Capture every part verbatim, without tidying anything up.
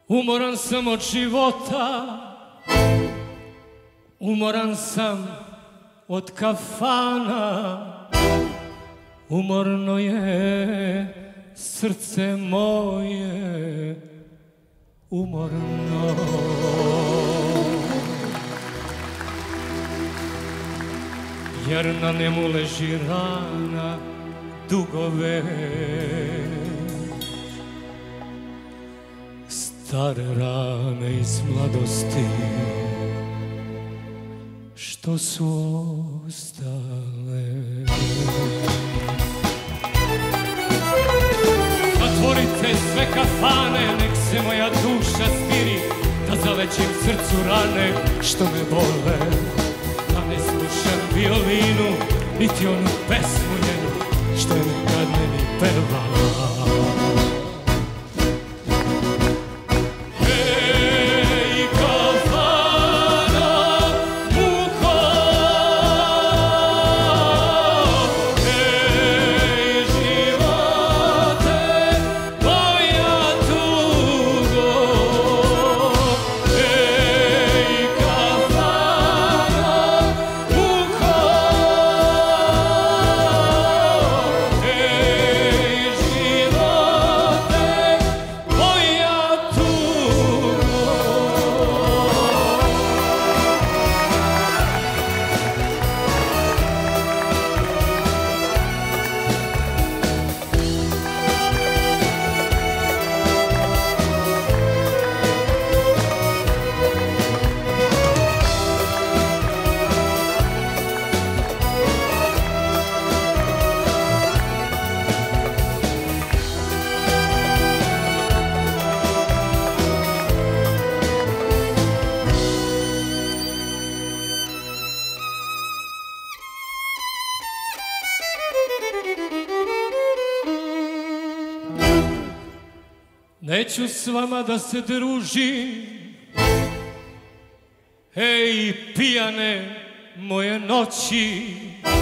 Umoran sam od života, umoran sam od kafana, umorno je srce moje, umorno. Jer na njemu leži rana dugo već, stare rane iz mladosti, što su ostale. Zatvorite sve kafane, nek se moja duša smiri, da zalećem srcu rane što me bole. Da ne slušam violinu, niti onu pesmu njenu, što je nekad meni pevala. Neću s vama da se družim, ej, pijane moje noći,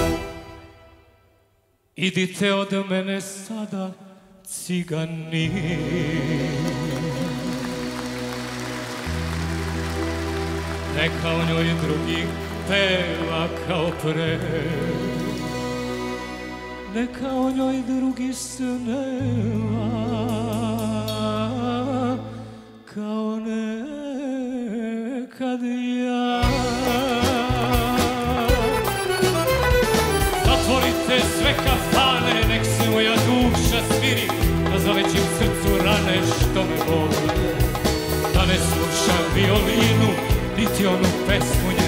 idite od mene sada, cigani. Neka o njoj drugi peva kao pre, neka o njoj drugi sneva kao nekad ja. Zatvorite sve kafane, nek se moja duša smiri, da zalećem srcu rane što me bole. Da ne slušam violinu, niti onu pesmu njenu,